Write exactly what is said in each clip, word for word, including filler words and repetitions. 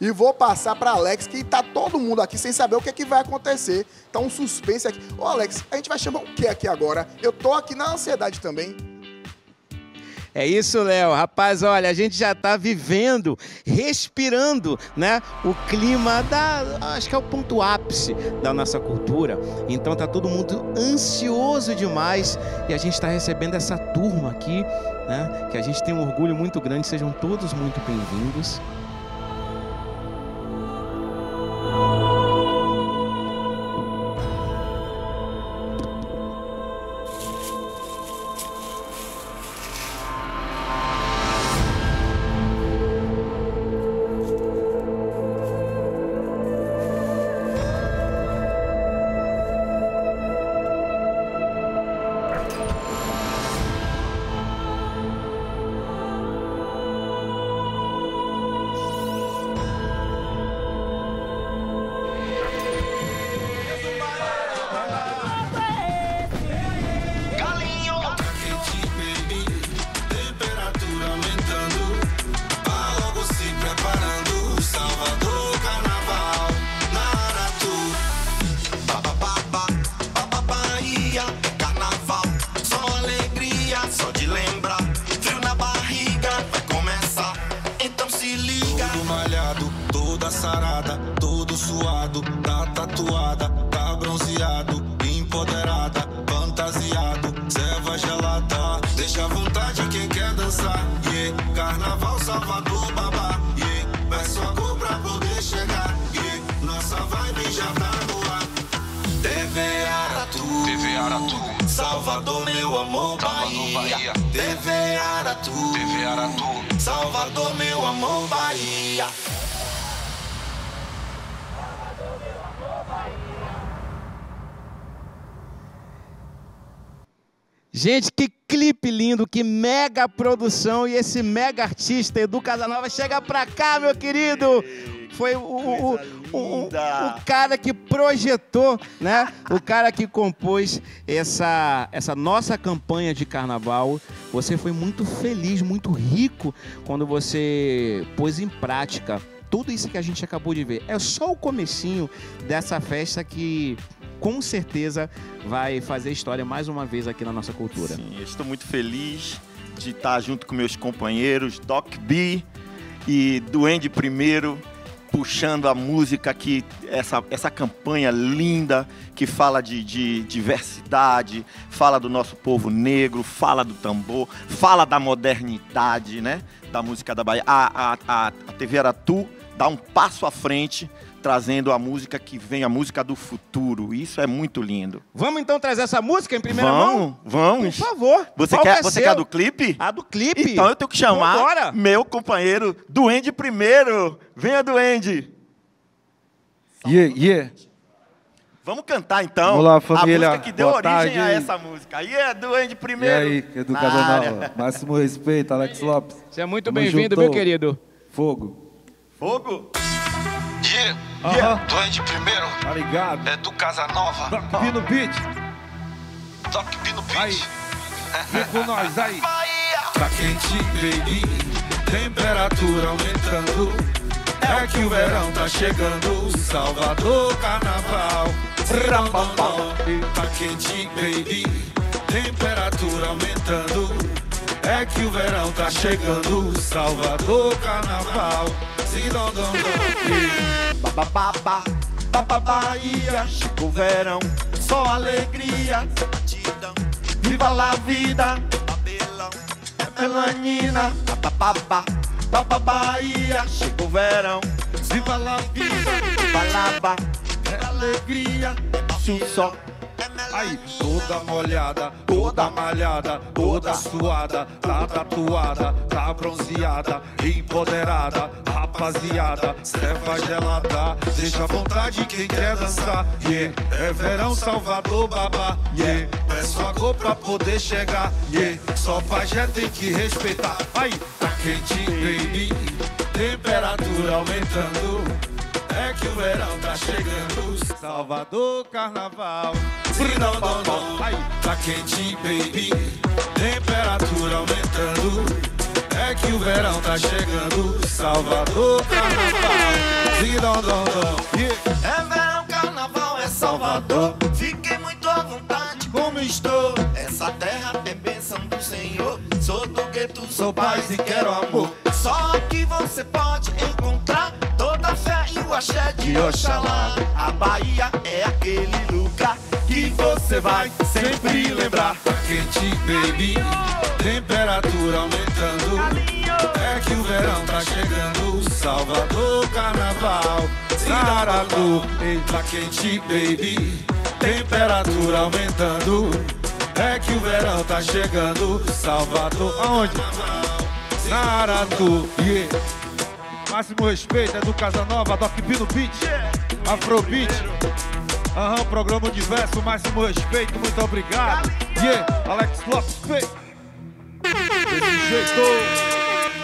e vou passar para Alex, que tá todo mundo aqui sem saber o que é que vai acontecer. Tá um suspense aqui. Ô Alex, a gente vai chamar o que aqui agora? Eu tô aqui na ansiedade também. É isso, Léo. Rapaz, olha, a gente já tá vivendo, respirando, né? O clima da... acho que é o ponto ápice da nossa cultura. Então tá todo mundo ansioso demais e a gente tá recebendo essa turma aqui, né? Que a gente tem um orgulho muito grande. Sejam todos muito bem-vindos. Sarada, todo suado, tá tatuada, tá bronzeado, empoderada, fantasiado, serva gelada, deixa à vontade quem quer dançar, yeah. Carnaval, Salvador, babá, yeah. Peço a cor pra poder chegar, yeah. Nossa vibe já tá no ar. T V Aratu, T V Aratu, Salvador, meu amor, Bahia, Bahia. T V Aratu, T V Aratu, Salvador, meu amor, Bahia. Gente, que clipe lindo, que mega produção. E esse mega artista, Edu Casanova, chega pra cá, meu querido. Foi o, o, o, o, o cara que projetou, né? O cara que compôs essa, essa nossa campanha de carnaval. Você foi muito feliz, muito rico quando você pôs em prática tudo isso que a gente acabou de ver. É só o comecinho dessa festa que... com certeza vai fazer história mais uma vez aqui na nossa cultura. Sim, eu estou muito feliz de estar junto com meus companheiros, Doc B e Duende Primeiro, puxando a música aqui, essa, essa campanha linda que fala de, de diversidade, fala do nosso povo negro, fala do tambor, fala da modernidade, né? Da música da Bahia. A, a, a, a T V Aratu dá um passo à frente, trazendo a música que vem, a música do futuro. Isso é muito lindo. Vamos então trazer essa música em primeira vamos, mão? Vamos, Por favor. Você quer, é você quer a do clipe? A do clipe. Então eu tenho que chamar Vambora. meu companheiro Duende Primeiro. Venha, Duende. Yeah, yeah. Vamos cantar então. Vamos lá, família. A música que deu Boa origem tarde. a essa música. Yeah, Duende E Primeiro. aí, Edu Casanova. Máximo respeito, Alex Lopes. Seja muito Tamo bem-vindo, junto. meu querido. Fogo. Fogo. Yeah, Aham. yeah. Duende Primeiro, Tá ligado? é do Casanova. Doc B no beat. Doc B no Aí. beat. Vem com nós, aí. Bahia. Tá quente, baby. Temperatura aumentando. É que o verão tá chegando. Salvador, carnaval. Tá quente, baby. Temperatura aumentando. É que o verão tá chegando. Salvador, carnaval. Babababa, bababahia, chegou o verão, só alegria, batidão, viva la vida, babelão, é melanina, babababa, bababahia, chegou o verão, viva la vida, balaba, é alegria, só. Aí, toda molhada, toda malhada, toda suada, tá tatuada, tá bronzeada, empoderada, rapaziada, serva gelada, deixa à vontade quem quer dançar, yeah. É verão, Salvador, babá, yeah. Peço a cor pra poder chegar, yeah. Só pajé tem que respeitar. Aí, tá quente, baby, temperatura aumentando. É que o verão tá chegando, Salvador, carnaval. Não, não, não. Aí, tá quente, baby, temperatura aumentando. É que o verão tá chegando, Salvador, carnaval. Zidondondom, yeah. É verão, carnaval, é Salvador. Fiquei muito à vontade como estou. Essa terra é bênção do Senhor. Sou do gueto, sou paz e quero amor. Só aqui você pode encontrar toda a fé e o axé de Oxalá. A Bahia é aquele lugar que você vai sempre lembrar. Tá quente, baby, temperatura aumentando. É que o verão tá chegando. Salvador, carnaval, Saratu. Tá quente, baby, temperatura aumentando. É que o verão tá chegando. Salvador, aonde? Saratu, yeah. Máximo respeito, é do Casanova, Doc B no beat, Afrobeat. Aham, programa diverso, máximo respeito, muito obrigado. Yeah, Alex Lopes, fei. Desse jeito.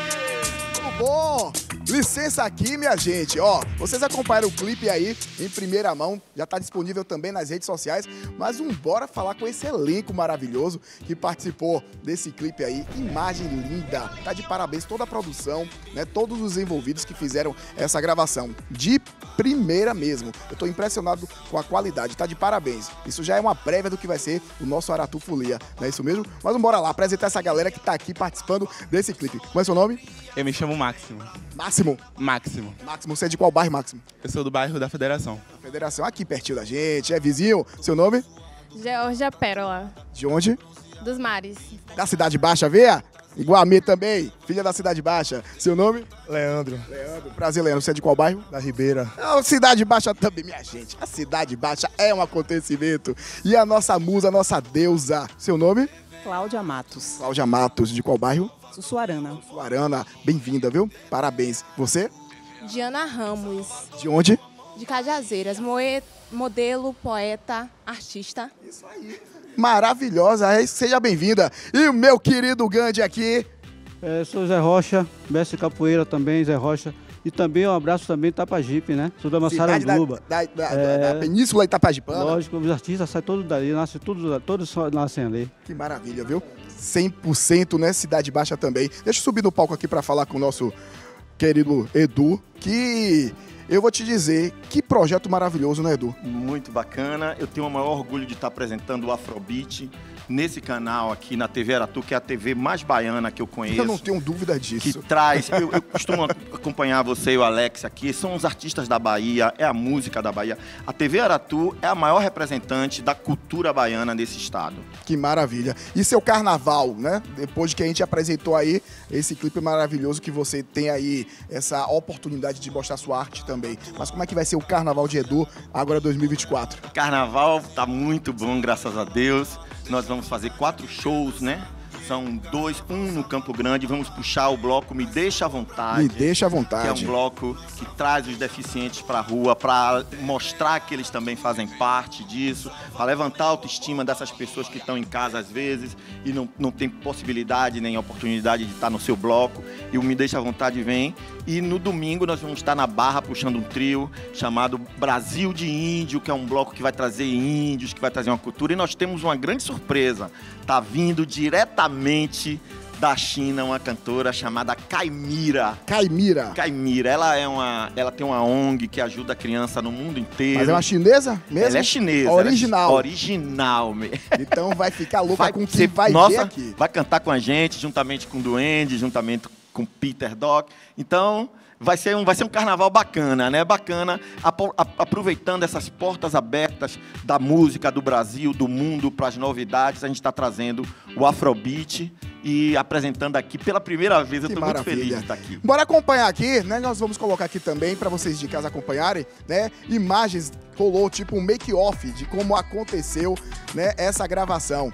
Tudo bom? Licença aqui, minha gente. Ó, vocês acompanharam o clipe aí em primeira mão, já tá disponível também nas redes sociais, mas um bora falar com esse elenco maravilhoso que participou desse clipe aí. Imagem linda. Tá de parabéns toda a produção, né? Todos os envolvidos que fizeram essa gravação. De primeira mesmo. Eu tô impressionado com a qualidade, tá de parabéns. Isso já é uma prévia do que vai ser o nosso Aratu Folia, não é isso mesmo? Mas vamos bora lá apresentar essa galera que tá aqui participando desse clipe. Qual é o seu nome? Eu me chamo Máximo. Máximo. Máximo. Máximo, você é de qual bairro, Máximo? Eu sou do bairro da Federação. A Federação, aqui pertinho da gente, é vizinho. Seu nome? Georgia Pérola, De onde? dos Mares. Da Cidade Baixa, veia? Igual a mim também, filha da Cidade Baixa. Seu nome? Leandro, Leandro. Prazer, Leandro. Você é de qual bairro? da Ribeira. A Cidade Baixa também, minha gente. A Cidade Baixa é um acontecimento. E a nossa musa, a nossa deusa. Seu nome? Cláudia Matos, Cláudia Matos. De qual bairro? Sussuarana, Suarana. Bem-vinda, viu? Parabéns. Você? Diana Ramos, De onde? de Cajazeiras, moe- modelo, poeta, artista. Isso aí. Maravilhosa. É, seja bem-vinda. E o meu querido Gandhi aqui. É, sou Zé Rocha, mestre de capoeira também, Zé Rocha. E também um abraço também Itapajipe, né? Sou da Cidade da, Massaranduba. da, da, É. da Península Itapajipana. Lógico, os artistas saem todos dali, nascem todos, todos só nascem ali. Que maravilha, viu? cem por cento, né? Cidade Baixa também. Deixa eu subir no palco aqui para falar com o nosso querido Edu, que eu vou te dizer, que projeto maravilhoso, né, Edu? Muito bacana. Eu tenho o maior orgulho de estar apresentando o Afrobeat nesse canal aqui na T V Aratu, que é a T V mais baiana que eu conheço. Eu não tenho dúvida Que disso. traz, eu, eu costumo acompanhar você e o Alex aqui, são os artistas da Bahia, é a música da Bahia. A T V Aratu é a maior representante da cultura baiana nesse estado. Que maravilha. E seu carnaval, né? Depois que a gente apresentou aí esse clipe maravilhoso que você tem aí essa oportunidade de mostrar sua arte também. Mas como é que vai ser o carnaval de Edu agora dois mil e vinte e quatro? Carnaval tá muito bom, graças a Deus. Nós vamos fazer quatro shows, né? São dois, um no Campo Grande. Vamos puxar o bloco Me Deixa à Vontade. Me deixa à Que é um vontade. bloco que traz os deficientes para a rua, para mostrar que eles também fazem parte disso, para levantar a autoestima dessas pessoas que estão em casa às vezes e não, não tem possibilidade nem oportunidade de estar no seu bloco. E o Me Deixa à Vontade vem. E no domingo nós vamos estar na Barra puxando um trio chamado Brasil de Índio, que é um bloco que vai trazer índios, que vai trazer uma cultura. E nós temos uma grande surpresa. Tá vindo diretamente da China uma cantora chamada Caimira. Caimira. Caimira, ela é uma, ela tem uma O N G que ajuda a criança no mundo inteiro. Mas é uma chinesa mesmo? Ela é chinesa. Original. Ela é original, mesmo. Então vai ficar louca Vai com quem ser- vai nossa, ver aqui. vai cantar com a gente, juntamente com o Duende, juntamente com Peter Doc. Então, vai ser um, vai ser um carnaval bacana, né? Bacana, apo- a- aproveitando essas portas abertas da música do Brasil, do mundo, para as novidades. A gente está trazendo o Afrobeat e apresentando aqui pela primeira vez. Eu Que estou muito maravilha. feliz de estar aqui. Bora acompanhar aqui, né? Nós vamos colocar aqui também para vocês de casa acompanharem, né? Imagens, rolou tipo um make-off de como aconteceu, né, essa gravação.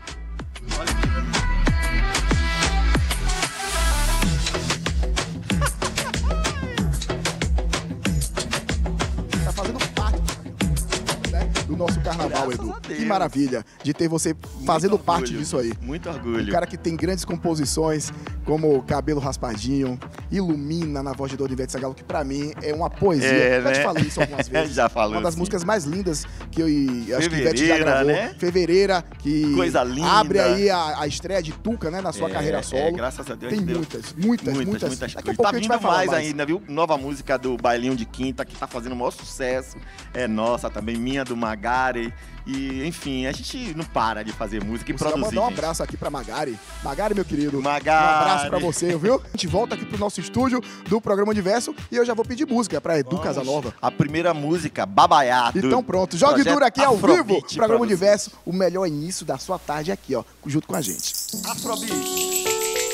Tá fazendo parte, né, do nosso carnaval, Graças Edu. a Deus. Que maravilha de ter você fazendo parte orgulho, disso aí. Muito Um orgulho. cara que tem grandes composições, como Cabelo Raspadinho, ilumina na voz de Dona Ivete Sangalo, que pra mim é uma poesia. É, Já né? te falei isso algumas vezes. Já falou. Uma das sim. músicas mais lindas que eu e acho que Ivete já Fevereira, gravou. né? Fevereira, que Coisa linda. abre aí a, a estreia de Tuca, né, na sua É, carreira solo. é, graças a Deus. Tem Deus. muitas, muitas, muitas, Muitas, muitas Daqui a coisas. pouco Tá a gente vindo vai falar mais, mais ainda, viu? Nova música do Bailinho de Quinta, que tá fazendo o maior sucesso. É nossa também, minha do Magari. E, enfim, a gente não para de fazer música e Você produzir. mandar um gente. abraço aqui pra Magari. Magari, meu querido. Magari. Um abraço pra você, viu? A gente volta aqui pro nosso estúdio do programa Universo e eu já vou pedir música pra Edu Vamos. Casanova. A primeira música, Babaiado. Então pronto, Jogue Projeto Duro aqui ao Afrobeat vivo, pra programa você. Universo, o melhor início da sua tarde aqui, ó, junto com a gente. Afrobeat.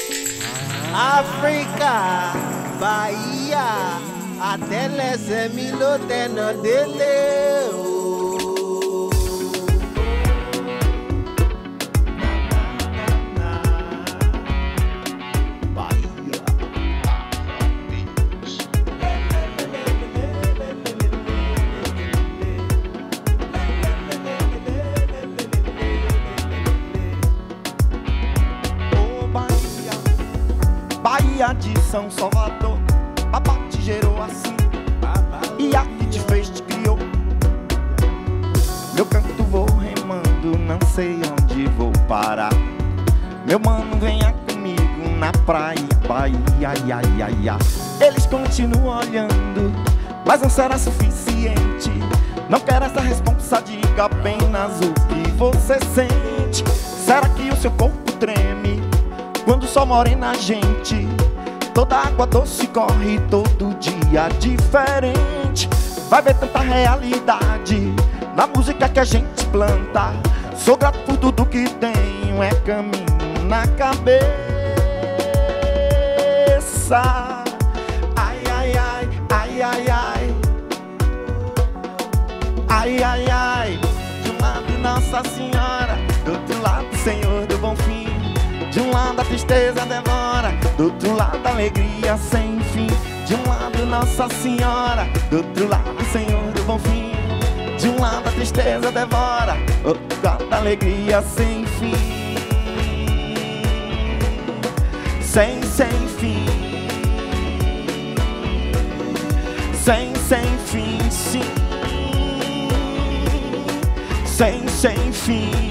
África, Bahia, até se mi lo teno dele. Bahia de São Salvador, babá te gerou assim, e a que te fez te criou. Meu canto vou remando, não sei onde vou parar. Meu mano, venha comigo na praia, Bahia, ai, ai, ai, ai. Eles continuam olhando, mas não será suficiente. Não quero essa responsa, diga apenas o que você sente. Será que o seu corpo treme quando o sol morena a gente? Toda água doce corre todo dia diferente. Vai ver tanta realidade na música que a gente planta. Sou grato por tudo que tenho, é caminho na cabeça. Ai, ai, ai, ai, ai, ai. Ai, ai, ai. De um lado Nossa Senhora, do outro lado Senhor do Bom Fim. De um lado a tristeza demora, do outro lado a alegria sem fim. De um lado Nossa Senhora, do outro lado Senhor do Bom Fim. De um lado a tristeza devora, do outro lado a alegria sem fim. Sem, sem fim. Sem, sem fim, sim. Sem, sem fim.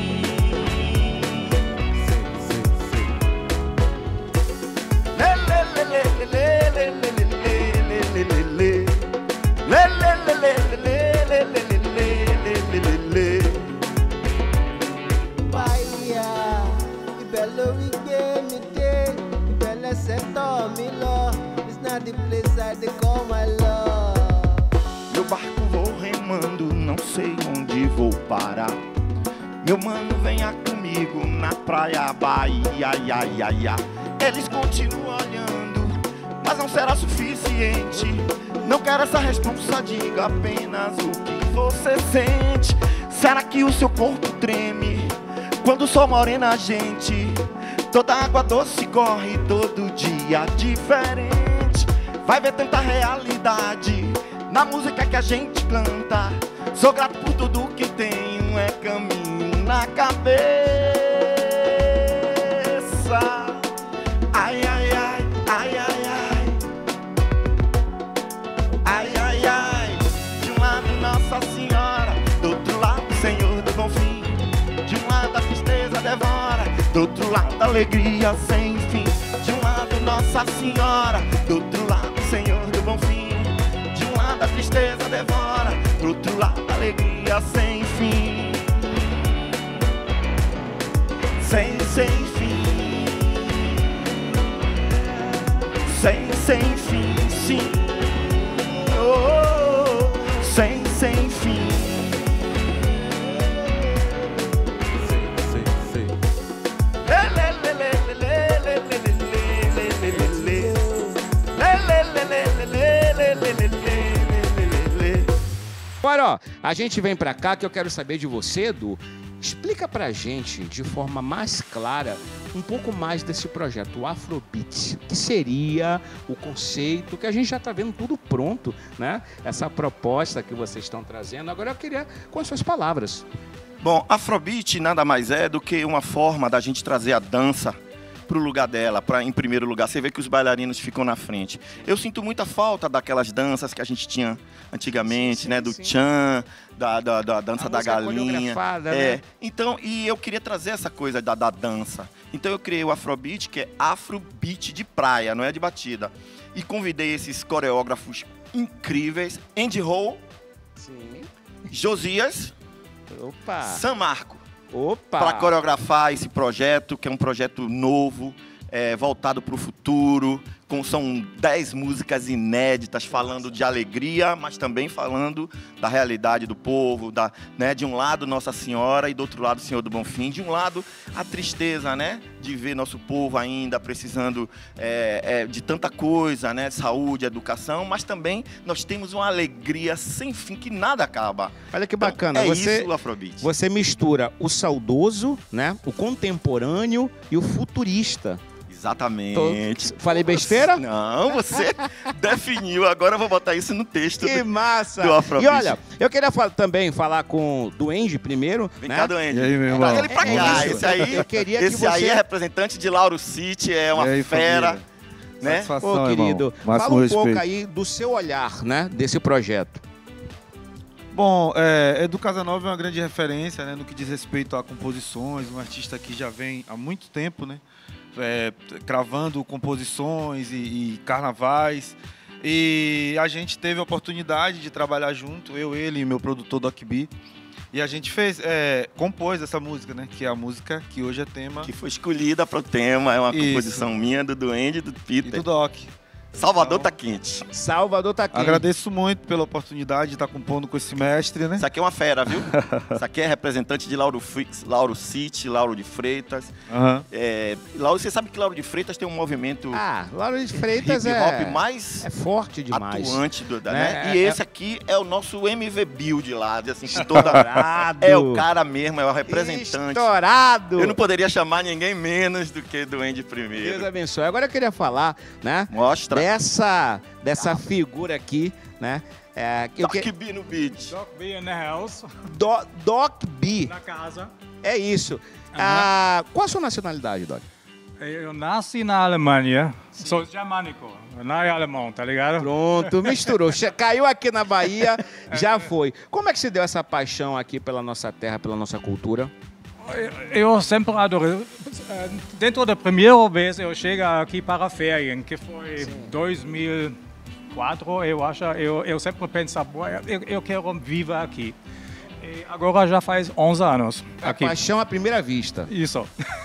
Bahia, ibelo ige mi de, ibele seto mi lo. It's not the place I dey call my love. Meu barco vou remando, não sei onde vou parar. Meu mano, venha comigo na praia, Bahia, ai, ai, ai, ai. Eles continuam olhando, mas não será suficiente. Não quero essa responsa, diga apenas o que você sente. Será que o seu corpo treme quando o sol morena a gente? Toda água doce corre todo dia diferente. Vai ver tanta realidade na música que a gente canta. Sou grato por tudo que tenho, é caminho na cabeça. Ai, ai, ai, ai, ai, ai. Ai, ai, ai. De um lado Nossa Senhora, do outro lado Senhor do Bom Fim. De um lado a tristeza devora, do outro lado a alegria sem fim. De um lado Nossa Senhora, do outro lado Senhor do Bom Fim. De um lado a tristeza devora, do outro lado a alegria sem fim. Sem, sem fim. Sem, sem fim, sim. Oh, sem, sem fim. Agora, ó, a gente vem pra cá que eu quero saber de você, Edu. Explica pra gente, de forma mais clara, um pouco mais desse projeto, o Afrobeat, que seria o conceito, que a gente já tá vendo tudo pronto, né? Essa proposta que vocês estão trazendo. Agora eu queria, com as suas palavras. Bom, Afrobeat nada mais é do que uma forma da gente trazer a dança para o lugar dela, pra, em primeiro lugar. Você vê que os bailarinos ficam na frente. Eu sinto muita falta daquelas danças que a gente tinha antigamente, sim, sim, né? Do sim. tchan, da, da, da dança a da galinha. É. Né? Então, e eu queria trazer essa coisa da, da dança. Então eu criei o Afrobeat, que é Afrobeat de praia, não é de batida. E convidei esses coreógrafos incríveis, Andy Hall, sim. Josias, opa. San Marco, para coreografar esse projeto, que é um projeto novo, é, voltado para o futuro. Com, são dez músicas inéditas falando de alegria, mas também falando da realidade do povo, da, né, de um lado Nossa Senhora e do outro lado Senhor do Bonfim. De um lado a tristeza, né, de ver nosso povo ainda precisando é, é, de tanta coisa, né, saúde, educação, mas também nós temos uma alegria sem fim que nada acaba. Olha que bacana, então, é você, isso o Afrobeat. Você mistura o saudoso, né, o contemporâneo e o futurista. Exatamente. Tô... Falei besteira? Não, você definiu. Agora eu vou botar isso no texto. Que do, massa! Do Afrobeat. E olha, eu queria fa também falar com o Duende primeiro. Vem né? cá, Duende. E aí, meu irmão? Traz ele pra é cá. isso. Esse aí, eu queria esse que você... aí é representante de Lauro City, é uma aí, fera. Né? Ô, querido, fala um respeito. pouco aí do seu olhar, né, desse projeto. Bom, é, Edu Casanova é uma grande referência, né, no que diz respeito a composições, um artista que já vem há muito tempo, né, é, cravando composições e, e carnavais. E a gente teve a oportunidade de trabalhar junto, eu, ele e meu produtor Doc B. E a gente fez, é, compôs essa música, né? Que é a música que hoje é tema. Que foi escolhida para o tema, é uma Isso. composição minha, do Duende e do Peter. E do Doc. Salvador tá quente. Salvador tá quente. Agradeço muito pela oportunidade de estar compondo com esse mestre, né? Isso aqui é uma fera, viu? Isso aqui é representante de Lauro, Lauro City, Lauro de Freitas. Uhum. É, Lauro, você sabe que Lauro de Freitas tem um movimento... Ah, Lauro de Freitas hip -hop é... mais é forte demais. Atuante, do, né? né? É, e é, esse aqui é o nosso M V Build lá, assim, que toda... é o cara mesmo, é o representante. Estourado! Eu não poderia chamar ninguém menos do que Duende primeiro. Deus abençoe. Agora eu queria falar, né? Mostra. Dessa... dessa figura aqui, né? É, Doc que... B no beat. Doc B in the house. Do, Doc B. Na casa. É isso. Uhum. Ah, qual a sua nacionalidade, Doc? Eu nasci na Alemanha, Sim. sou germânico, não é alemão, tá ligado? Pronto, misturou. Caiu aqui na Bahia, já foi. Como é que se deu essa paixão aqui pela nossa terra, pela nossa cultura? Eu sempre adorei. Dentro da primeira vez eu cheguei aqui para férias, que foi em dois mil e quatro, eu acho. Eu, eu sempre pensava, eu, eu quero viver aqui. E agora já faz onze anos. A aqui. paixão à primeira vista. Isso.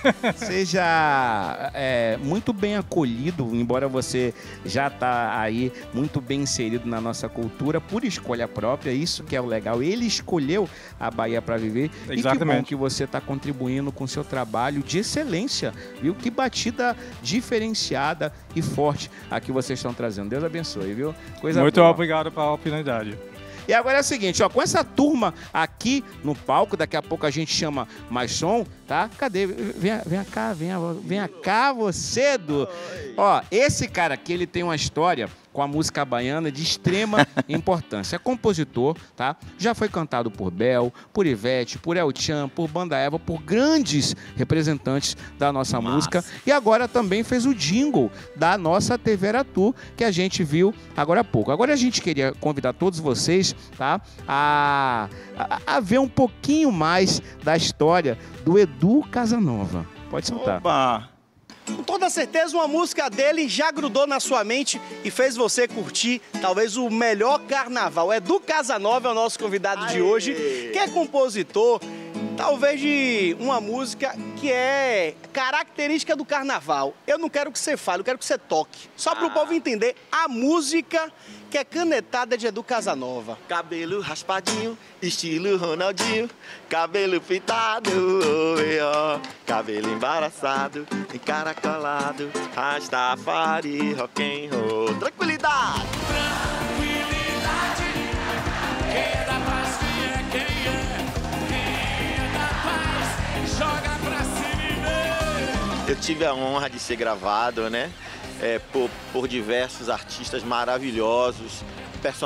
Seja é, muito bem acolhido, embora você já está aí muito bem inserido na nossa cultura, por escolha própria, isso que é o legal. Ele escolheu a Bahia para viver. Exatamente. E que bom que você está contribuindo com o seu trabalho de excelência, viu? Que batida diferenciada e forte a que vocês estão trazendo. Deus abençoe, viu? Coisa muito boa. Obrigado pela oportunidade. E agora é o seguinte, ó, com essa turma aqui no palco, daqui a pouco a gente chama mais som, tá? Cadê? Vem, vem cá, vem, vem cá você, Edu. Ó, esse cara aqui, ele tem uma história com a música baiana de extrema importância. É compositor, tá? Já foi cantado por Bel, por Ivete, por El Chan, por Banda Eva, por grandes representantes da nossa Massa. música. E agora também fez o jingle da nossa T V Aratu, que a gente viu agora há pouco. Agora a gente queria convidar todos vocês, tá? A, a, a ver um pouquinho mais da história do Edu Casanova. Pode soltar. Opa! Com toda certeza, uma música dele já grudou na sua mente e fez você curtir talvez o melhor carnaval. Edu Casanova é o nosso convidado Aê. de hoje, que é compositor, talvez de uma música que é característica do carnaval. Eu não quero que você fale, eu quero que você toque. Só para o ah. povo entender a música que é canetada de Edu Casanova. Cabelo raspadinho, estilo Ronaldinho, cabelo pintado, oh, oh, cabelo embaraçado, encaracolado, Rastafari, rock and roll. Tranquilidade! Tranquilidade, quem é da paz, quem é, quem é, quem é da paz, joga pra cima e vê. Eu tive a honra de ser gravado, né? É, por, por diversos artistas maravilhosos,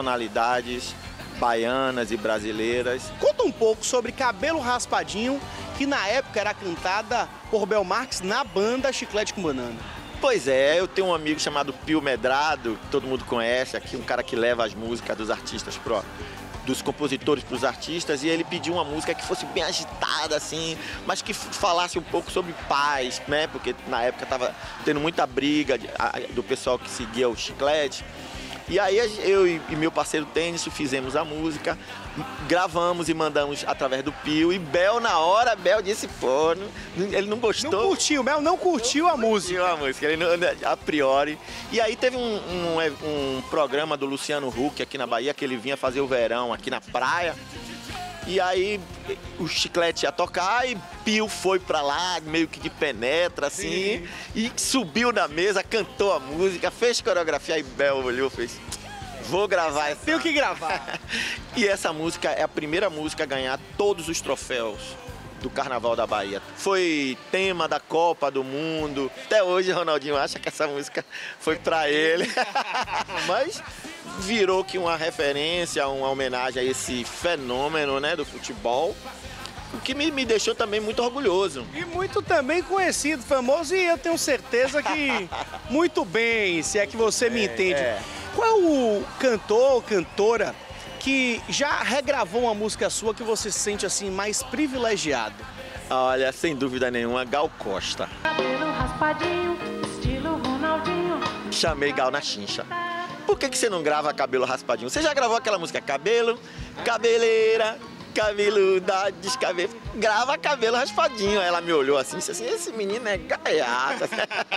personalidades baianas e brasileiras. Conta um pouco sobre Cabelo Raspadinho, que na época era cantada por Bel Marques na banda Chiclete com Banana. Pois é, eu tenho um amigo chamado Pio Medrado, que todo mundo conhece aqui, um cara que leva as músicas dos artistas pro... dos compositores para os artistas, e ele pediu uma música que fosse bem agitada, assim, mas que falasse um pouco sobre paz, né? Porque na época estava tendo muita briga de, a, do pessoal que seguia o Chiclete. E aí eu e, e meu parceiro Tênis fizemos a música, gravamos e mandamos através do Pio, e Bel na hora, Bel disse, pô, não, ele não gostou. Não curtiu, Bel não curtiu a música. Curtiu a música, ele não, a priori. E aí teve um, um, um programa do Luciano Huck aqui na Bahia, que ele vinha fazer o verão aqui na praia. E aí o Chiclete ia tocar e Pio foi pra lá, meio que de penetra, assim, sim, e subiu na mesa, cantou a música, fez coreografia, aí Bel olhou e fez, vou gravar essa. Tem que gravar. E essa música é a primeira música a ganhar todos os troféus do Carnaval da Bahia. Foi tema da Copa do Mundo. Até hoje Ronaldinho acha que essa música foi pra ele. Mas virou que uma referência, uma homenagem a esse fenômeno, né, do futebol, o que me, me deixou também muito orgulhoso. E muito também conhecido, famoso, e eu tenho certeza que muito bem, se é que você me é, entende. É. Qual é o cantor ou cantora que já regravou uma música sua que você se sente assim mais privilegiado? Olha, sem dúvida nenhuma, Gal Costa. Cabelo raspadinho, estilo Ronaldinho. Chamei Gal na chincha. Por que que você não grava Cabelo Raspadinho? Você já gravou aquela música Cabelo, Cabeleira, cabeluda, descabelo. Grava Cabelo Raspadinho. Ela me olhou assim e disse assim, esse menino é gaiato.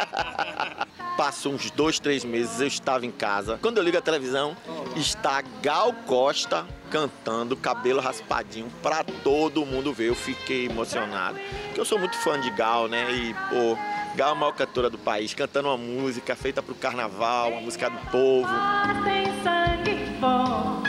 Passou uns dois, três meses, eu estava em casa. Quando eu ligo a televisão, está Gal Costa cantando Cabelo Raspadinho pra todo mundo ver. Eu fiquei emocionado, porque eu sou muito fã de Gal, né? E, pô, Gal é a maior cantora do país, cantando uma música feita pro carnaval, uma música do povo. Tem sangue bom.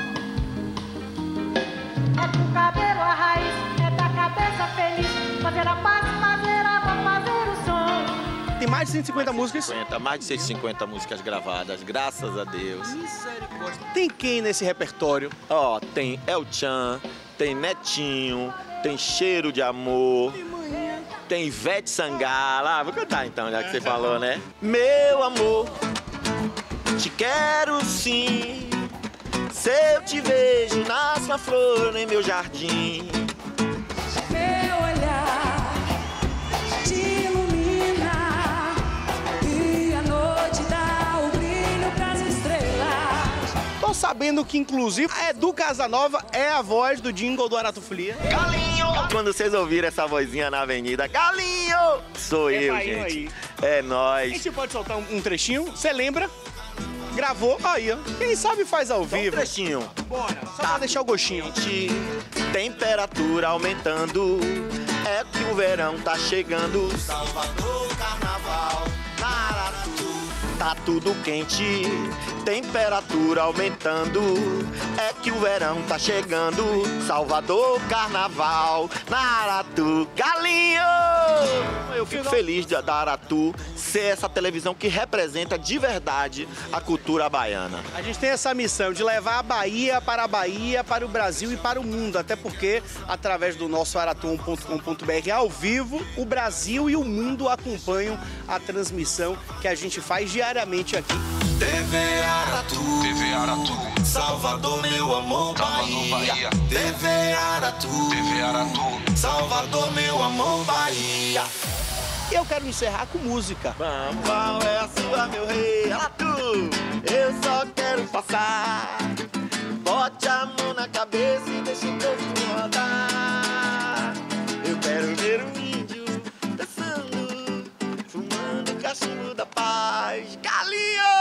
É do cabelo a raiz, é da cabeça feliz. Fazer a paz, fazer a amor, fazer o som. Tem mais de cento e cinquenta músicas? cinquenta, mais de cento e cinquenta músicas gravadas, graças a Deus. Misericórdia. Tem quem nesse repertório? Ó, oh, tem El Chan, tem Netinho, tem Cheiro de Amor, tem Ivete Sangalo. Ah, vou cantar então, já que você falou, né? Meu amor, te quero sim. Se eu te vejo, nasce uma flor em meu jardim. Meu olhar te ilumina e a noite dá o brilho pras estrelas. Tô sabendo que, inclusive, a Edu Casanova é a voz do jingle do Aratufolia. Galinho! Quando vocês ouviram essa vozinha na avenida, Galinho! Sou é eu, gente. Aí. É nóis. A gente pode soltar um, um trechinho? Você lembra? Gravou, aí, ó. Quem sabe faz ao vivo. Um trechinho. Bora, só tá pra deixar o gostinho. Temperatura aumentando, é que o verão tá chegando. Salvador, Carnaval, Aratu. Tá tudo quente, temperatura aumentando, é que o verão tá chegando. Salvador, Carnaval, Aratu, Galinho! Eu fico feliz da Aratu ser essa televisão que representa de verdade a cultura baiana. A gente tem essa missão de levar a Bahia para a Bahia, para o Brasil e para o mundo, até porque através do nosso aratum ponto com ponto br ao vivo, o Brasil e o mundo acompanham a transmissão que a gente faz diariamente aqui. T V Aratu, T V Aratu, Salvador, meu amor, Salvador, Bahia. T V Aratu, T V Aratu, Salvador, meu amor, Bahia. E eu quero encerrar com música. Bambam é a sua, meu rei, Aratu, eu só quero passar. Bote a mão na cabeça e deixa o corpo rodar. Eu quero ver um índio dançando, fumando cachimbo da paz. Galinho!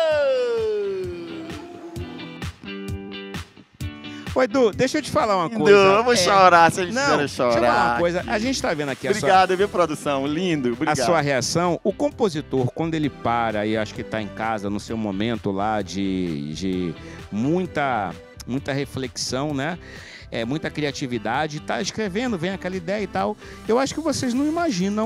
Ô, Edu, deixa eu te falar uma coisa. Não, eu vou é... chorar se eles Não, quiserem chorar. Deixa eu falar uma coisa. A gente tá vendo aqui Obrigado, a sua... viu, produção? Lindo, obrigado. A sua reação. O compositor, quando ele para e acho que tá em casa, no seu momento lá de, de muita, muita reflexão, né? É, muita criatividade, tá escrevendo, vem aquela ideia e tal. Eu acho que vocês não imaginam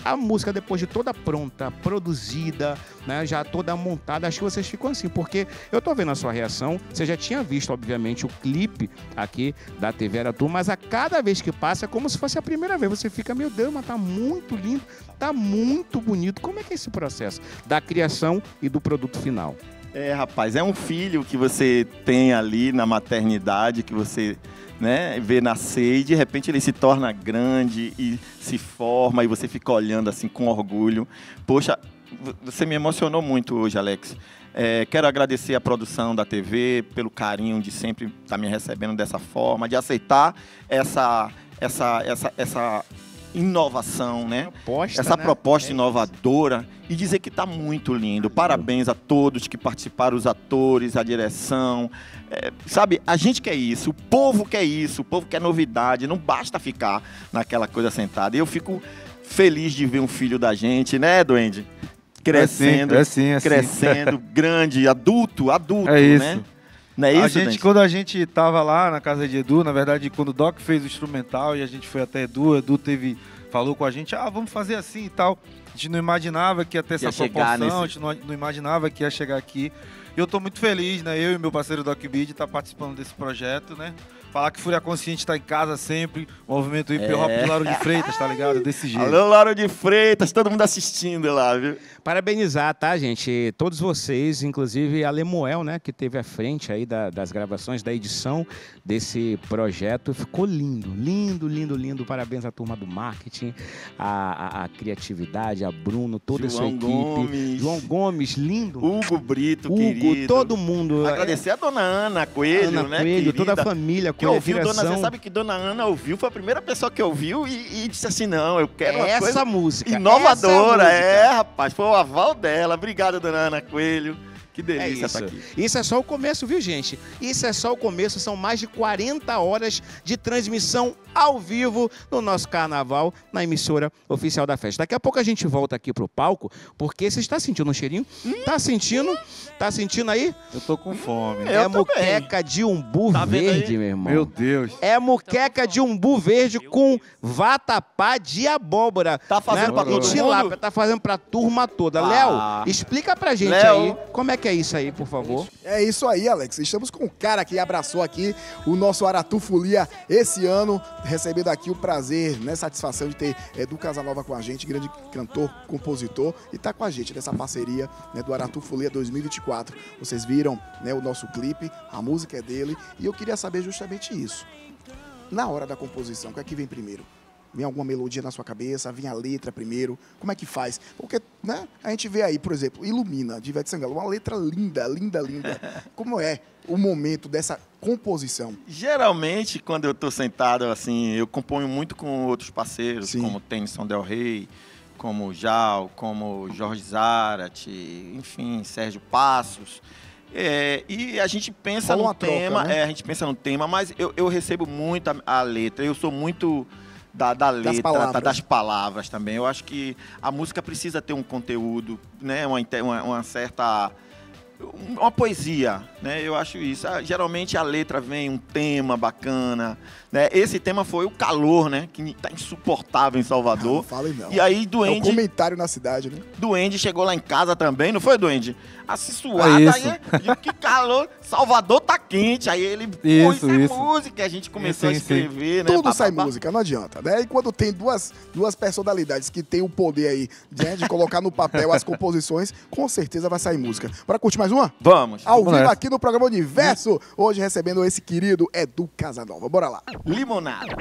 a música, depois de toda pronta, produzida, né, já toda montada, acho que vocês ficam assim, porque eu tô vendo a sua reação, você já tinha visto, obviamente, o clipe aqui da T V Aratu, mas a cada vez que passa é como se fosse a primeira vez. Você fica, meu Deus, mas tá muito lindo, tá muito bonito. Como é que é esse processo da criação e do produto final? É, rapaz, é um filho que você tem ali na maternidade, que você, né, vê nascer e de repente ele se torna grande e se forma e você fica olhando assim com orgulho. Poxa, você me emocionou muito hoje, Alex. É, quero agradecer a produção da T V pelo carinho de sempre estar me recebendo dessa forma, de aceitar essa, essa, essa, essa inovação, né? Proposta, essa né? proposta É inovadora e dizer que está muito lindo. Parabéns a todos que participaram, os atores, a direção. É, sabe, a gente quer isso, o povo quer isso, o povo quer novidade, não basta ficar naquela coisa sentada. E eu fico feliz de ver um filho da gente, né, Duende? Crescendo, é assim, é assim, é assim. crescendo, grande, adulto, adulto, É isso. né? Não é isso, a gente, Duende? quando a gente tava lá na casa de Edu, na verdade, quando o Doc fez o instrumental e a gente foi até Edu, Edu teve, falou com a gente, ah, vamos fazer assim e tal. A gente não imaginava que ia ter essa Ia chegar proporção, nesse- a gente não, não imaginava que ia chegar aqui. E eu tô muito feliz, né? Eu e meu parceiro Doc B de estar participando desse projeto, né? Falar que Fúria Consciente tá em casa sempre, movimento hip hop É. de Lauro de Freitas, tá ligado? Desse jeito. Alô, Lauro de Freitas, todo mundo assistindo lá, viu? Parabenizar, tá, gente? Todos vocês, inclusive a Lemuel, né, que teve à frente aí da- das gravações, da edição desse projeto. Ficou lindo, lindo, lindo, lindo. Parabéns à turma do marketing, a, a- a criatividade, a Bruno, toda a sua João equipe. Gomes. João Gomes, lindo. Hugo Brito, Hugo, querido. todo mundo. Agradecer a dona Ana Coelho, Ana né, Coelho, querida, toda a família, que com a ouviu, dona, direção. você sabe que dona Ana ouviu, foi a primeira pessoa que ouviu e, e disse assim, não, eu quero uma Essa coisa música, inovadora. essa música. É, rapaz, foi o aval dela. Obrigado, dona Ana Coelho. Que É delícia isso. estar aqui. Isso é só o começo, viu, gente? Isso é só o começo. São mais de quarenta horas de transmissão ao vivo no nosso carnaval, na emissora oficial da festa. Daqui a pouco a gente volta aqui pro palco, porque você está sentindo um cheirinho? Tá sentindo? Tá sentindo aí? Eu tô com fome. É muqueca de umbu Tá vendo aí? verde, meu irmão. Meu Deus. É muqueca de umbu verde com vatapá de abóbora. Tá fazendo pra todo e tilápia, mundo? Tá fazendo pra turma toda. Ah. Léo, explica pra gente Léo. aí como é que é isso aí, por favor. É isso aí, Alex. Estamos com um cara que abraçou aqui o nosso Aratu Folia esse ano, recebendo aqui o prazer, né, satisfação de ter Edu Casanova com a gente, grande cantor, compositor, e tá com a gente nessa parceria, né, do Aratu Folia dois mil e vinte e quatro. Vocês viram, né, o nosso clipe, a música é dele, e eu queria saber justamente isso. Na hora da composição, o que é que vem primeiro? Vem alguma melodia na sua cabeça? Vem a letra primeiro? Como é que faz? Porque, né, a gente vê aí, por exemplo, Ilumina, de Ivete Sangalo, uma letra linda, linda, linda. Como é o momento dessa composição? Geralmente, quando eu tô sentado, assim, eu componho muito com outros parceiros, como Tennyson Del Rey, como Jal, como Jorge Zarate, enfim, Sérgio Passos. É, e a gente pensa Rola no uma troca, tema, né? é, a gente pensa no tema, mas eu, eu recebo muito a, a letra. Eu sou muito da, da letra, palavras. tá, das palavras também. Eu acho que a música precisa ter um conteúdo, né? Uma, inte- uma, uma certa uma poesia, né? Eu acho isso. Ah, geralmente a letra vem um tema bacana, né? Esse tema foi o calor, né? Que tá insuportável em Salvador. Não fale não. E aí É um Duende, comentário na cidade, né? Duende chegou lá em casa também, não foi, Duende? Assim suada, É aí, isso. que calor, Salvador tá quente. Aí ele Isso, pôs a isso. música, a gente começou Sim, a sim. escrever, né? Tudo Pá, sai pá, pá. música, não adianta, né? E quando tem duas, duas personalidades que têm o poder aí, né, de colocar no papel as composições, com certeza vai sair música. Bora curtir mais uma? Vamos. Ao Vamos vivo nessa. aqui no programa Universo, hoje recebendo esse querido Edu Casanova. Bora lá. Limonada.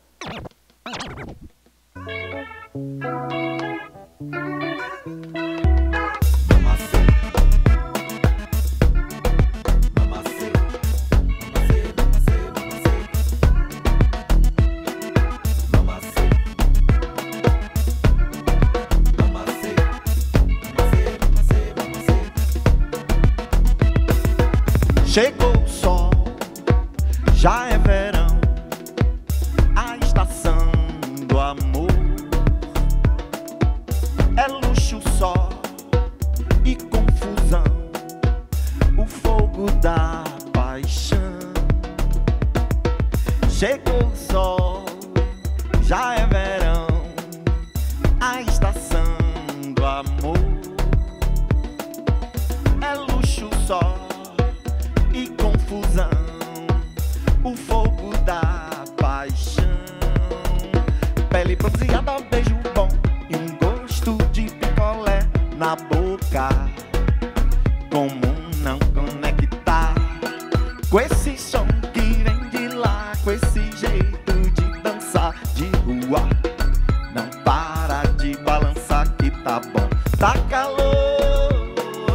Chegou o sol, já é verão, a estação do amor. É luxo só e confusão, o fogo da paixão. Chegou o sol, já é verão, a estação bronzeada, beijo bom e um gosto de picolé na boca. Como não conectar com esse som que vem de lá, com esse jeito de dançar de rua? Não para de balançar que tá bom, tá calor.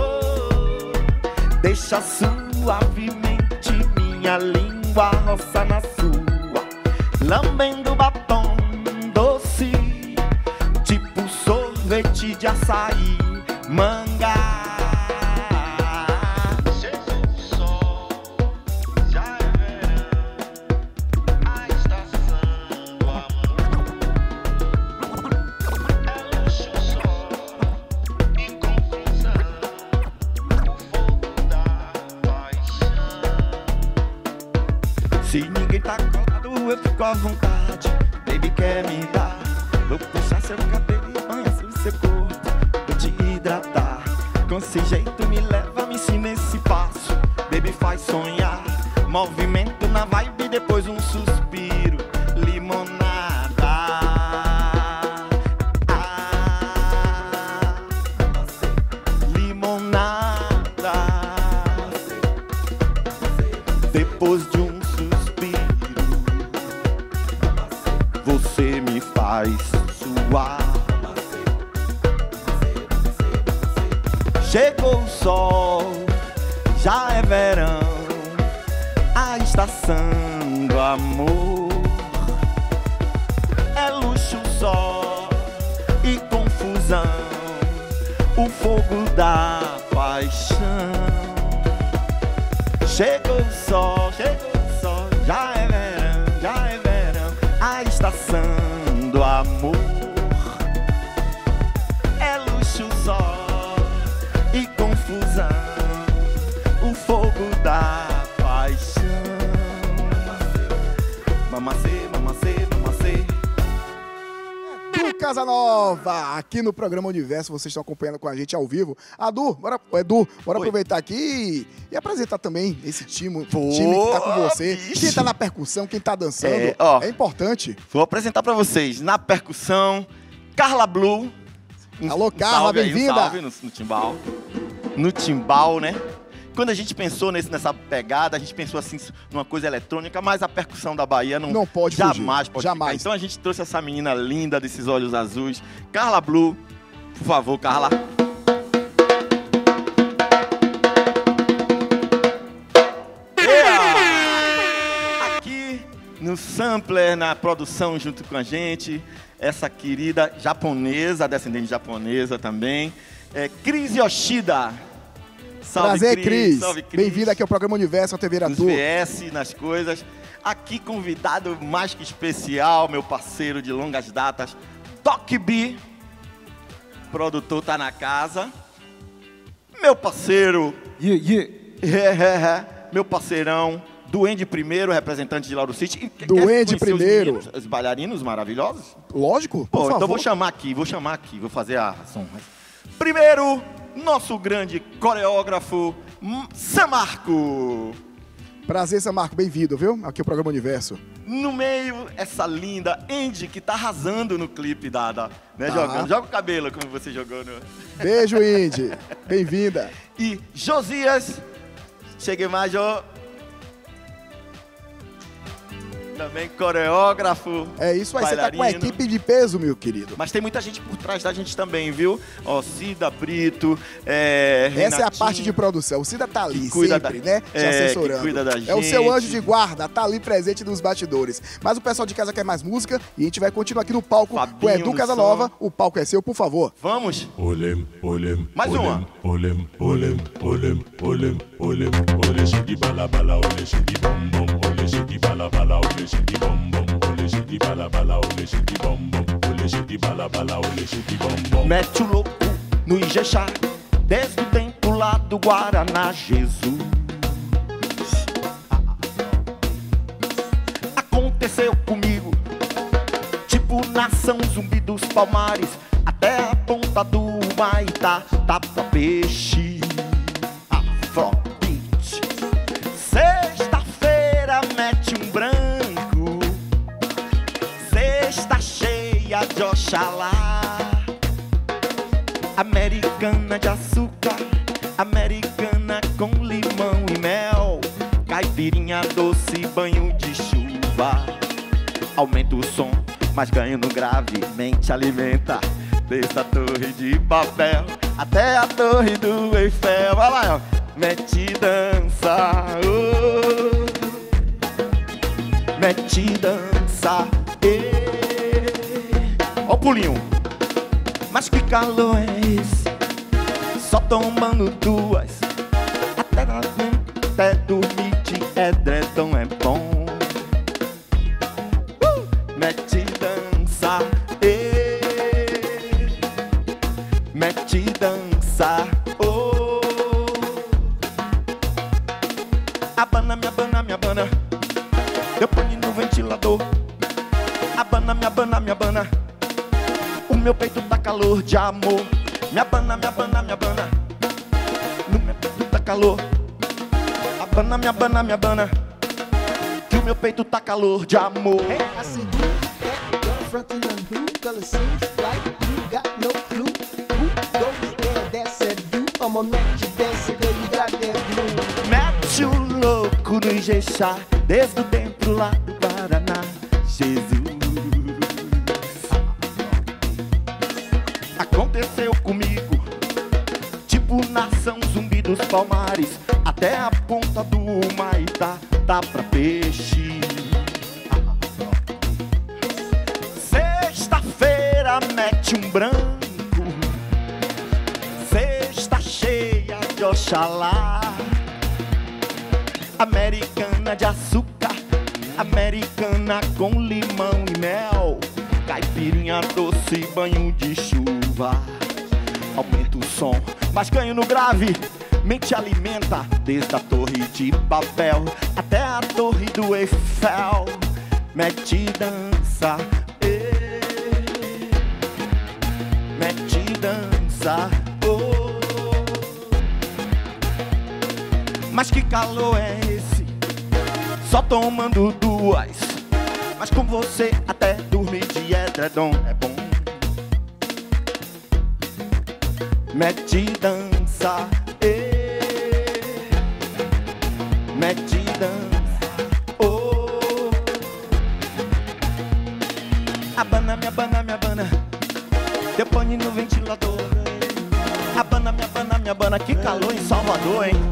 Deixa suavemente minha língua roçar na sua, lambendo batom doce, tipo sorvete de açaí, manga. Se ninguém tá colado, eu fico à vontade. Baby, quer me dar? Vou puxar seu cabelo e banhar seu corpo, vou te hidratar. Com esse jeito me leva, me ensina esse passo. Baby, faz sonhar. Movimento na vibe, depois um suspiro. Limonada. Ah, limonada. Depois de um você me faz suar. Chegou o sol, já é verão, a estação do amor. É luxo só e confusão, o fogo da paixão. Chegou o sol, chegou o sol, já é verão, já é verão, a estação do amor. É luxo só e confusão, o fogo da paixão. Mamacê, mamacê, mamacê. Edu Casanova, aqui no programa Universo, vocês estão acompanhando com a gente ao vivo. Adu, bora, Edu, bora Oi. aproveitar aqui e apresentar também esse time, Pô, time que tá com você. Bicho. Quem tá na percussão, quem tá dançando, é, ó, é importante. Vou apresentar pra vocês, na percussão, Carla Blue. Um, Alô, Carla, um bem-vinda. Um salve no, no timbal. No timbal, né? Quando a gente pensou nesse, nessa pegada, a gente pensou assim, numa coisa eletrônica, mas a percussão da Bahia não, não pode jamais fugir. pode jamais. Ficar. Então a gente trouxe essa menina linda desses olhos azuis, Carla Blue. Por favor, Carla. Yeah! Aqui no sampler, na produção junto com a gente, essa querida japonesa, descendente japonesa também, é Cris Yoshida. Salve, Prazer, Cris. Cris. Bem-vindo aqui ao programa Universo, a T V Iratu. Nos V S, nas coisas. Aqui convidado mais que especial, meu parceiro de longas datas, Doc B. Produtor tá na casa. Meu parceiro. Yeah, yeah. Meu parceirão. Duende Primeiro, representante de Lauro City. Duende Primeiro. Os, os bailarinos maravilhosos? Lógico, por Pô, favor. Então vou chamar aqui, vou chamar aqui, vou fazer a ação. Primeiro, nosso grande coreógrafo, Samarco. Prazer, Samarco, bem-vindo, viu? Aqui é o programa Universo. No meio, essa linda Andy, que tá arrasando no clipe, Dada. Né, Tá. jogando. Joga o cabelo, como você jogou no... Beijo, Andy. Bem-vinda. E Josias, cheguei mais, Jô. Também coreógrafo. É isso aí, você tá com uma bailarino. equipe de peso, meu querido. Mas tem muita gente por trás da gente também, viu? Ó, Cida Brito, é, Essa é a Renatinho, parte de produção. O Cida tá ali cuida sempre, da- né? Te é, assessorando. que cuida da É o seu gente. anjo de guarda, tá ali presente nos bastidores. Mas o pessoal de casa quer mais música e a gente vai continuar aqui no palco com o Edu no Casanova. som. O palco é seu, por favor. Vamos? Olem, olem, Mais olem, uma. Olem, olem, olem, olem, olem, olem, shiki bala bala, olem, shiki bom bom, olem, shiki bala bala, olem, shiki bom bom, olem, shiki bala bala, olem, shiki bom bom, olem, shiki bala bala, olem, shiki bom bom. Mete o louco no Ijexá, desde o tempo lá do Guaraná, Jesus. Aconteceu comigo, tipo nação zumbi dos palmares, até a ponta do Humaitá, tapa peixe, afrobeat. Sexta-feira mete um branco, sexta cheia Oxalá. Americana de açúcar, americana com limão e mel, caipirinha doce, banho de chuva. Aumenta o som, mas ganho no grave, mente alimenta. Desde a torre de Babel até a torre do Eiffel. Vai lá, ó. Mete dança, oh. Mete dança, eh. Ó o pulinho. Mas que calor é esse? Só tomando duas. Até, até dormir de edredom é bom. uh! Mete dança, eh. Mete dança, oh. Abana, me abana, me abana. Eu ponho no ventilador. Abana, me abana, me abana. O meu peito tá calor de amor. Me abana, me abana, me abana. No meu peito tá calor. Abana, me abana, me abana. Que o meu peito tá calor de amor. Hey, I said, who that girl frontin' on who? Girl, it seems like you got no clue. Who goes there? That said you. I'ma make you dance, girl, you got that glue. Mete o louco no Ijexá, desde dentro lá do Paraná. Jesus. Aconteceu comigo, tipo nação zumbi dos palmares, até a ponta do Humaitá, tá pra peixe. Sexta-feira mete um branco, sexta cheia de Oxalá. Americana de açúcar, americana com limão e mel, caipirinha doce, banho de chuva. Aumenta o som, mas ganho no grave, mente alimenta. Desde a torre de Babel até a torre do Eiffel. Mete dança, eh. Mete dança, oh. Mas que calor é esse? Só tomando duas. Mas com você até dormir de edredom é bom. Mete dança, eh. Mete dança, oh. Abana, me abana, me abana. Eu ponho no ventilador. Abana, me abana, me abana. Que calor em Salvador, hein?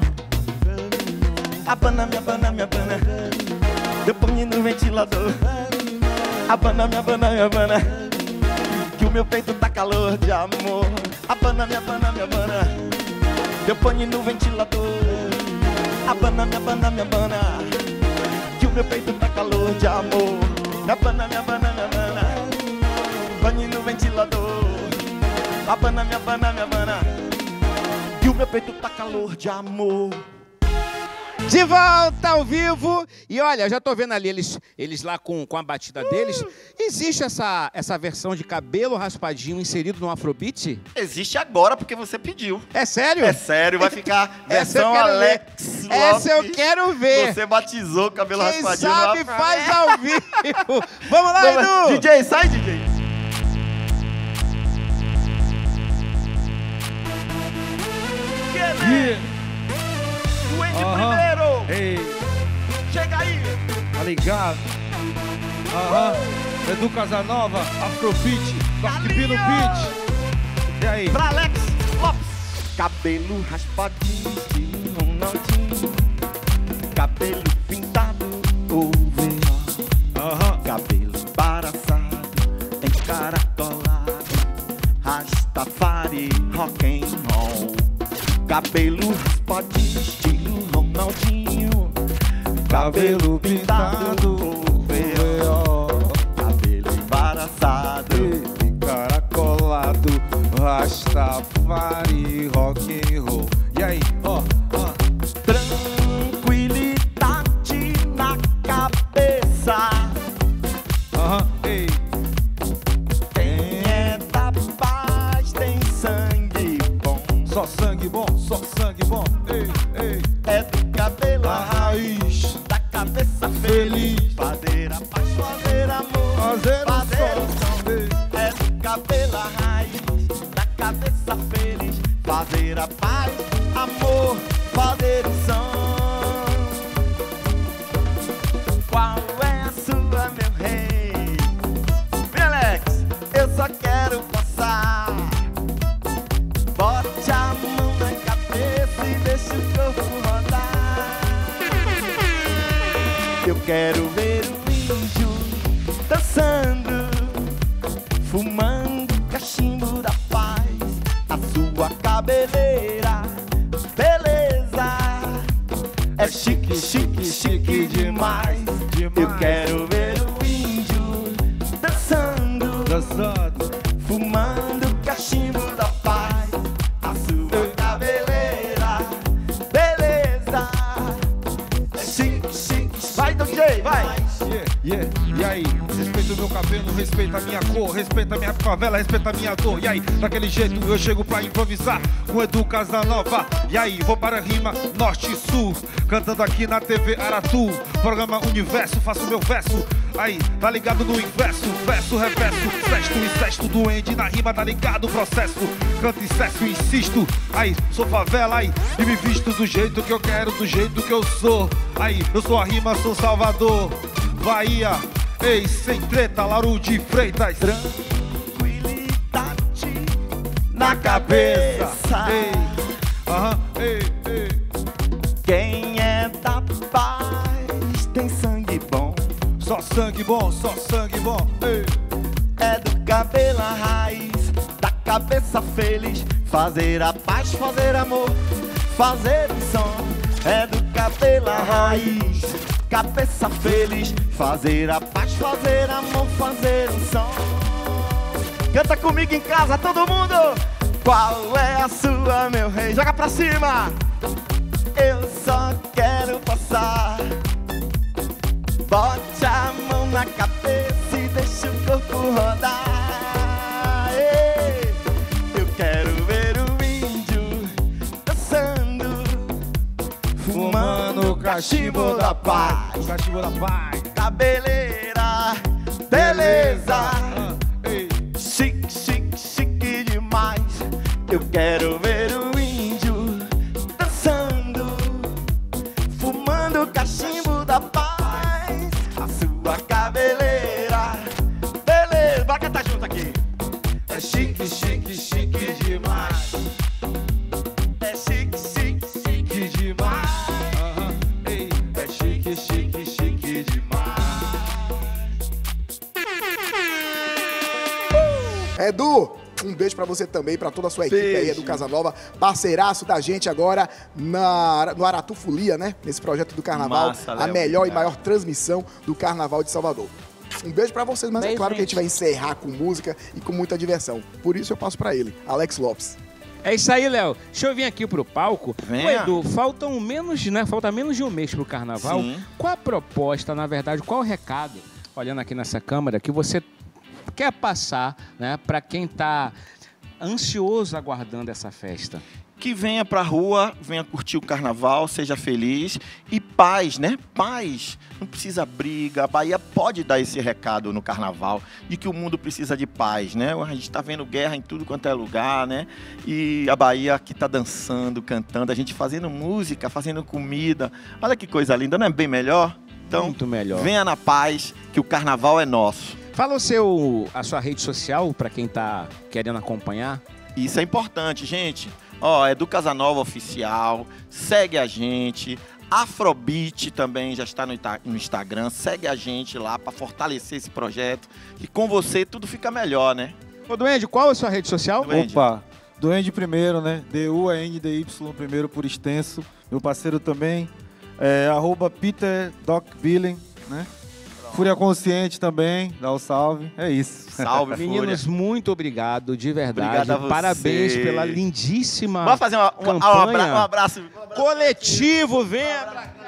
Abana, me abana, me abana. Eu ponho no ventilador. Abana, me abana, me abana. Que o meu peito tá calor de amor. Abana, me abana, me abana. Eu ponho no ventilador. Abana, me abana, me abana. Que o meu peito tá calor de amor. Abana, me abana, me abana. Ponho no ventilador. Abana, me abana, me abana. Que o meu peito tá calor de amor. De volta ao vivo. E olha, eu já tô vendo ali eles, eles lá com, com a batida deles. Existe essa, essa versão de cabelo raspadinho inserido no Afrobeat? Existe agora porque você pediu. É sério? É sério, vai ficar versão Alex Lopes. Essa eu quero ver. Você batizou o cabelo Quem raspadinho. sabe no faz ao vivo. Vamos lá, Vamos, Edu. D J, sai, D J. Yeah. Duende Aham. primeiro. Ei, Chega aí. tá ligado? Aham. Edu Casanova, Afrobeat, Doc B no beat. E aí? Pra Alex Lopes. Cabelo raspadinho, estilo Ronaldinho. Cabelo pintado, overall. Aham. Cabelo embaraçado, encaracolado. Rastafari, rock and roll. Cabelo raspadinho, estilo Ronaldinho. Cabelo pintado, overall. Cabelo embaraçado, encaracolado. Rastafari, rock and roll. E aí? Ó, ó. tranquilidade na cabeça. Aham, ei. Quem é da paz tem sangue bom. Só sangue bom, só sangue bom. Ei, ei. É do cabelo A raiz, da cabeça feliz. feliz. Fazer a paz, fazer amor, Fazer o fazer som. o som. Ei. Eu quero ver o índio dançando, fumando cachimbo da paz. A sua cabeleira, beleza, é chique, chique, chique demais. Eu quero ver o índio dançando, dançando, fumando cachimbo da paz. A sua cabeleira, beleza, é chique, chique. Vai, D J, vai! Yeah, yeah. E aí, respeita o meu cabelo, respeita a minha cor, respeita a minha favela, respeita a minha dor. E aí, daquele jeito eu chego pra improvisar com Edu Casanova. E aí, vou para a rima norte e sul, cantando aqui na T V Aratu, programa Universo, faço meu verso. Aí, tá ligado no inverso, verso, reverso, sexto e sexto duende na rima, tá ligado o processo. Canto incesto e insisto, aí, sou favela, aí, e me visto do jeito que eu quero, do jeito que eu sou. Aí, eu sou a rima, sou Salvador, Bahia, ei, sem treta, Lauro de Freitas. Tranquilidade na cabeça. Ei, aham, ei, ei. Quem é da paz tem sangue bom. Só sangue bom, só sangue bom. Ei. É do cabelo a raiz, da cabeça feliz. Fazer a paz, fazer amor, fazer um som. É do cabelo a raiz, cabeça feliz. Fazer a paz, fazer amor, fazer um som. Canta comigo em casa, todo mundo. Qual é a sua, meu rei? Joga pra cima. Eu só quero passar. Bote a mão na cabeça e deixa o corpo rodar. Ei, eu quero ver o índio dançando, fumando o cachimbo da paz. O cachimbo da paz. Cabeleira, beleza, chique, chique, chique demais. Eu quero ver o índio dançando, fumando o cachimbo da paz. A sua cabeleira, beleza, vai cantar junto aqui. É chique, chique, chique demais. É chique, chique, chique demais. Ei, é chique, chique, chique demais. Edu, um beijo pra você também, pra toda a sua equipe aí, Edu Casanova, parceiraço da gente agora na, no Aratu Folia, né? Nesse projeto do Carnaval, Massa, a Léo, melhor e cara. maior transmissão do Carnaval de Salvador. Um beijo pra vocês, mas é Beijo, claro que a gente gente. vai encerrar com música e com muita diversão. Por isso eu passo pra ele, Alex Lopes. É isso aí, Léo. Deixa eu vir aqui pro palco. Venha. Ô, Edu, faltam menos, né? Falta menos de um mês pro Carnaval. Sim. Qual a proposta, na verdade, qual o recado, olhando aqui nessa câmera, que você quer passar, né, para quem tá ansioso aguardando essa festa? Que venha pra rua, venha curtir o carnaval, seja feliz. E paz, né? Paz. Não precisa briga. A Bahia pode dar esse recado no carnaval de que o mundo precisa de paz, né? A gente tá vendo guerra em tudo quanto é lugar, né? E a Bahia aqui tá dançando, cantando, a gente fazendo música, fazendo comida. Olha que coisa linda, não é bem melhor? Então, Muito melhor. venha na paz, que o carnaval é nosso. Fala o seu, a sua rede social para quem tá querendo acompanhar. Isso é importante, gente. Ó, Edu Casanova Oficial, segue a gente. Afrobeat também já está no, no Instagram. Segue a gente lá para fortalecer esse projeto. E com você tudo fica melhor, né? Ô, Duende, qual é a sua rede social? Duende. Opa, Duende primeiro, né? D U E N D Y primeiro por extenso. Meu parceiro também. É, arroba Peter Doc Billing, né? Fúria Consciente também, dá o salve. É isso. Salve, Meninos, Fúria. muito obrigado, de verdade. Obrigado a você. Parabéns pela lindíssima Vamos fazer uma, uma, campanha. um abra- um abraço. Coletivo, venha pra cá.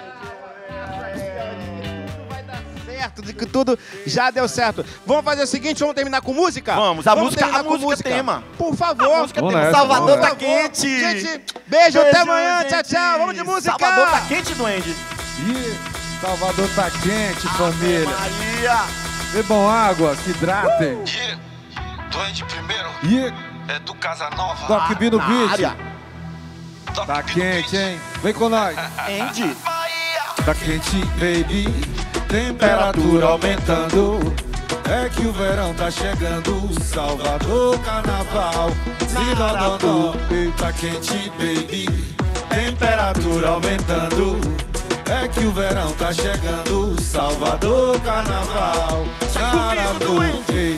Vai dar certo, de que tudo já deu certo. Vamos fazer o seguinte, vamos terminar com música? Vamos, a música- terminar a com música tema. Por favor. A música tema. Salvador tá quente. Gente, beijo, até amanhã. gente. Tchau, tchau. Vamos de música. Salvador tá quente, Duende. Ih, Salvador tá quente, família. Maria. Bebam água, se hidratem. Duende primeiro. Ih, É do Casanova. Doc B no Na beat. área. Tá quente, hein? Vem com nós. Andy. Tá quente, baby. Temperatura aumentando. É que o verão tá chegando. Salvador, carnaval. Se não, não, não. Tá quente, baby. Temperatura aumentando. É que o verão tá chegando, Salvador, carnaval. Carnaval, ei.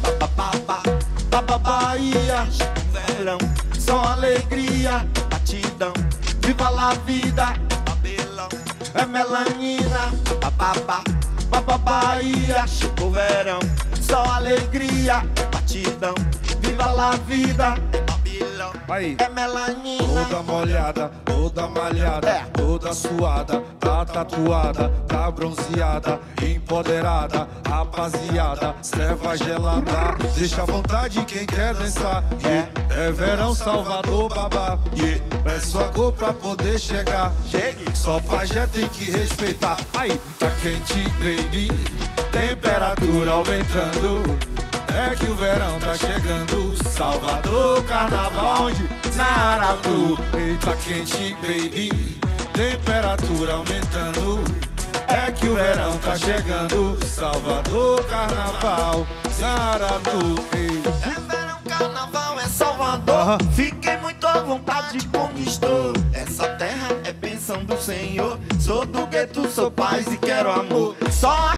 Bahia, verão, só alegria, batidão, viva la vida, Babelão, é melanina, babá, babá Bahia, chegou o verão, só alegria, batidão, viva la vida. Babilão, Aí. é melanina, Toda molhada, toda malhada, É. toda suada, tá tatuada, tá bronzeada, empoderada, rapaziada, serva gelada, deixa à vontade quem quer dançar. Yeah. É verão, Salvador, babá. Yeah. Peço a cor pra poder chegar. Chegue. Só pajé tem que respeitar. Aí, tá quente, baby, temperatura aumentando. É que o verão tá chegando, Salvador, carnaval, onde? Na Aratu. Eita, quente, baby, temperatura aumentando. É que o verão tá chegando, Salvador, carnaval, na Aratu. é verão, carnaval, é Salvador, fiquei muito à vontade, conquistou, essa terra é bênção do Senhor, sou do gueto, sou paz e quero amor, só